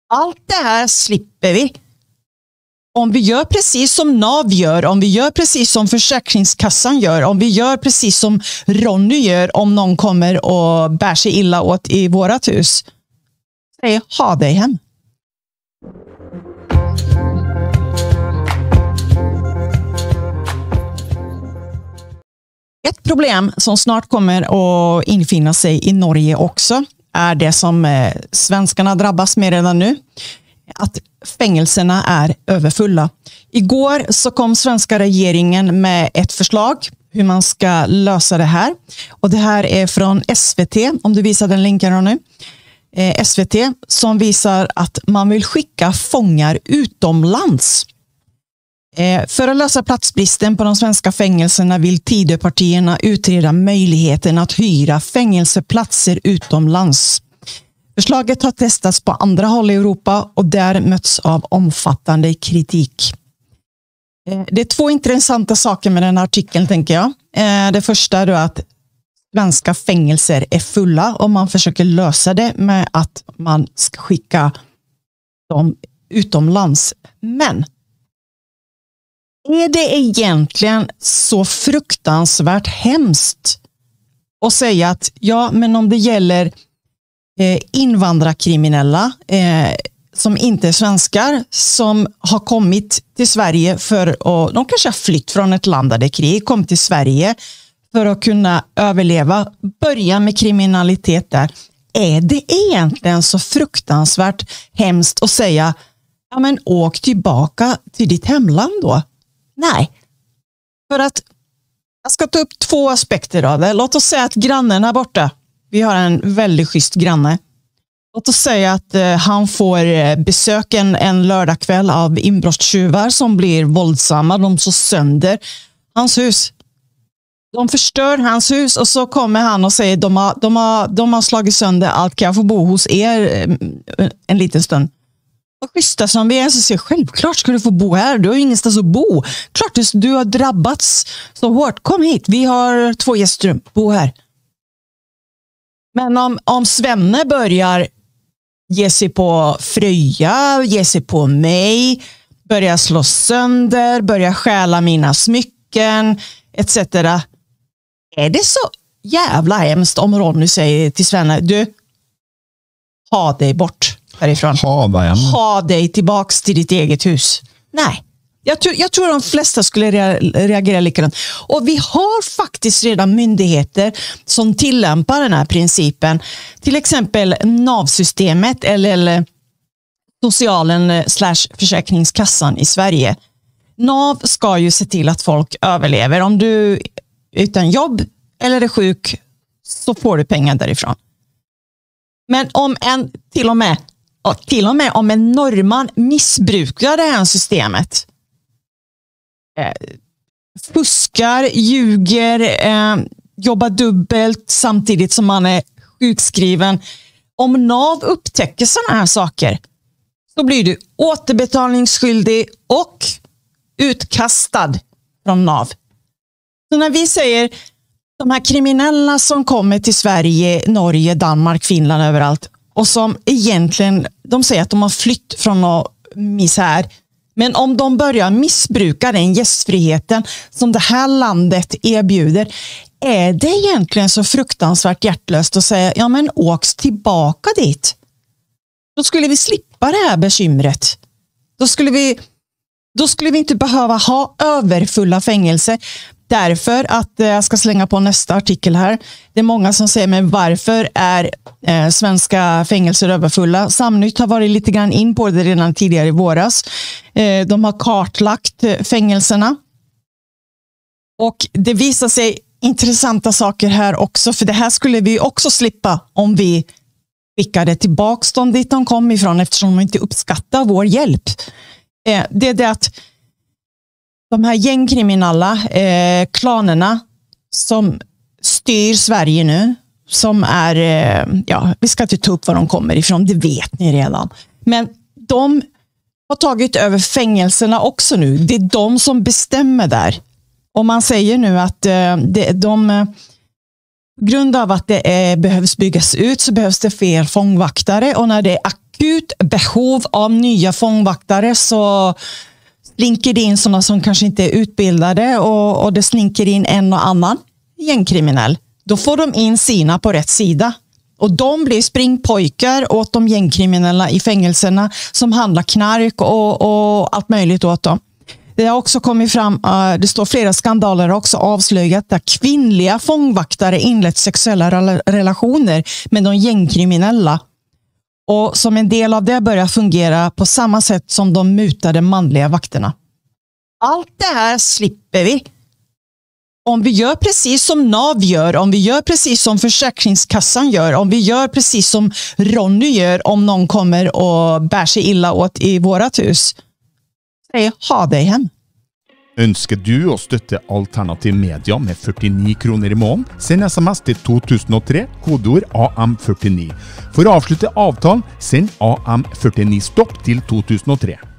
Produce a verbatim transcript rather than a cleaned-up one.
Allt det här slipper vi. Om vi gör precis som N A V gör, om vi gör precis som Försäkringskassan gör, om vi gör precis som Ronny gör om någon kommer och bär sig illa åt i vårat hus. Säg ha dig hem. Ett problem som snart kommer att infinna sig i Norge också är det som eh, svenskarna drabbas med redan nu. Att fängelserna är överfulla. Igår så kom svenska regeringen med ett förslag hur man ska lösa det här. Och det här är från S V T, om du visar den länken nu. Eh, S V T som visar att man vill skicka fångar utomlands. Eh, för att lösa platsbristen på de svenska fängelserna vill Tidöpartierna utreda möjligheten att hyra fängelseplatser utomlands. Förslaget har testats på andra håll i Europa och där möts av omfattande kritik. Eh, det är två intressanta saker med den här artikeln, tänker jag. Eh, det första är att svenska fängelser är fulla och man försöker lösa det med att man ska skicka dem utomlands. Men är det egentligen så fruktansvärt hemskt att säga att ja, men om det gäller eh, invandrarkriminella eh, som inte är svenskar som har kommit till Sverige för att, de kanske har flytt från ett land där det är krig, kommit till Sverige för att kunna överleva, börja med kriminalitet där. Är det egentligen så fruktansvärt hemskt att säga ja, men åk tillbaka till ditt hemland då? Nej, för att jag ska ta upp två aspekter av det. Låt oss säga att grannen är borta. Vi har en väldigt schysst granne. Låt oss säga att eh, han får besök en, en lördagkväll av inbrottstjuvar som blir våldsamma. De slår sönder hans hus. De förstör hans hus och så kommer han och säger de har, de har, de har slagit sönder allt. Kan jag få bo hos er en, en liten stund? Och schyssta som vi är så säger självklart ska du få bo här. Du har ju ingenstans att bo. Klart du har drabbats så hårt. Kom hit, vi har två gästrum. Bo här. Men om, om Svenne börjar ge sig på Fröja, ge sig på mig, börjar slå sönder, börjar stjäla mina smycken, et cetera. Är det så jävla hemskt om Ronny säger till Svenne, du, ha dig bort härifrån. Ha, ha dig tillbaks till ditt eget hus. Nej, jag tror, jag tror de flesta skulle rea- reagera likadant. Och vi har faktiskt redan myndigheter som tillämpar den här principen. Till exempel N A V-systemet eller, eller socialen slash Försäkringskassan i Sverige. N A V ska ju se till att folk överlever. Om du är utan jobb eller är sjuk så får du pengar därifrån. Men om en till och med och till och med om en norrman missbrukar det här systemet, eh, fuskar, ljuger, eh, jobbar dubbelt samtidigt som man är sjukskriven. Om N A V upptäcker sådana här saker så blir du återbetalningsskyldig och utkastad från N A V. Så när vi säger de här kriminella som kommer till Sverige, Norge, Danmark, Finland, överallt och som egentligen, de säger att de har flytt från någon misär. Men om de börjar missbruka den gästfriheten som det här landet erbjuder, är det egentligen så fruktansvärt hjärtlöst att säga, ja men åks tillbaka dit. Då skulle vi slippa det här bekymret. Då skulle vi, då skulle vi inte behöva ha överfulla fängelser. Därför att eh, jag ska slänga på nästa artikel här. Det är många som säger, men varför är eh, svenska fängelser överfulla? Samnytt har varit lite grann in på det redan tidigare i våras. Eh, de har kartlagt eh, fängelserna. Och det visar sig intressanta saker här också. För det här skulle vi också slippa om vi skickade tillbaka dem dit de kom ifrån, eftersom de inte uppskattar vår hjälp. Eh, det är det att de här gängkriminella eh, klanerna som styr Sverige nu, som är, eh, ja, vi ska inte ta upp var de kommer ifrån, det vet ni redan. Men de har tagit över fängelserna också nu. Det är de som bestämmer där. Och man säger nu att eh, det, de, eh, på grund av att det är, behövs byggas ut så behövs det fler fångvaktare. Och när det är ak- akut behov av nya fångvaktare så slinker det in sådana som kanske inte är utbildade och, och det slinker in en och annan gängkriminell. Då får de in sina på rätt sida. Och de blir springpojkar åt de gängkriminella i fängelserna som handlar knark och, och allt möjligt åt dem. Det har också kommit fram, uh, det står flera skandaler också avslöjat där kvinnliga fångvaktare inlett sexuella rel- relationer med de gängkriminella. Och som en del av det börjar fungera på samma sätt som de mutade manliga vakterna. Allt det här slipper vi. Om vi gör precis som N A V gör, om vi gör precis som Försäkringskassan gör, om vi gör precis som Ronny gör om någon kommer och bär sig illa åt i vårat hus. Säg ha dig hem. Ønsker du å støtte Alternativ Media med førtini kroner i måneden? Send sms til to tusen og tre, kodeord A M førtini. For å avslutte avtalen, send A M førtini stopp til to tusen og tre.